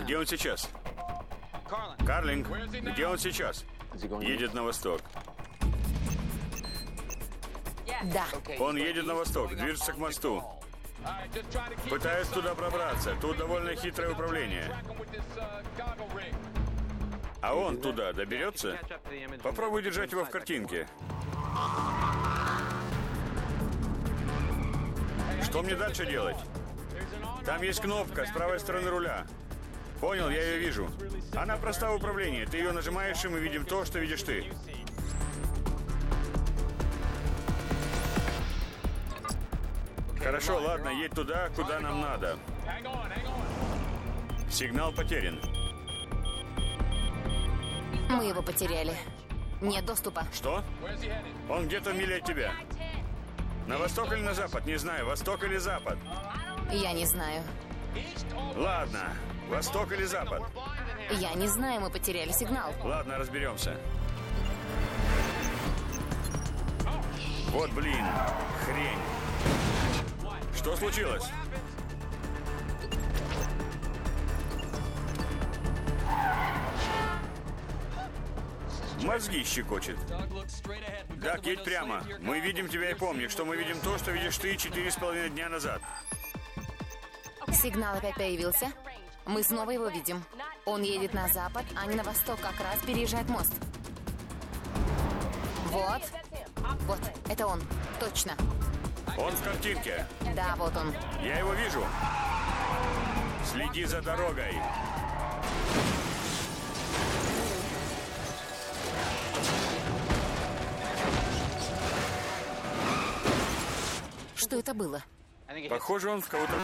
Где он сейчас? Карлинг, где он сейчас? Едет на восток. Да. Он едет на восток, движется к мосту. Пытаюсь туда пробраться. Тут довольно хитрое управление. А он туда доберется? Попробуй держать его в картинке. Что мне дальше делать? Там есть кнопка с правой стороны руля. Понял, я ее вижу. Она проста в управлении. Ты ее нажимаешь, и мы видим то, что видишь ты. Хорошо, ладно, едь туда, куда нам надо. Сигнал потерян. Мы его потеряли. Нет доступа. Что? Он где-то в миле от тебя. На восток или на запад? Не знаю, восток или запад. Я не знаю. Ладно, восток или запад? Я не знаю, мы потеряли сигнал. Ладно, разберемся. Вот блин, хрень. Что случилось? Мозги щекочет. Так, едь прямо. Мы видим тебя и помни, что мы видим то, что видишь ты 4,5 дня назад. Сигнал опять появился. Мы снова его видим. Он едет на запад, а не на восток, как раз переезжает мост. Вот. Вот, это он. Точно. Он в картинке. Да, вот он. Я его вижу. Следи за дорогой. Что это было? Похоже, он в кого-то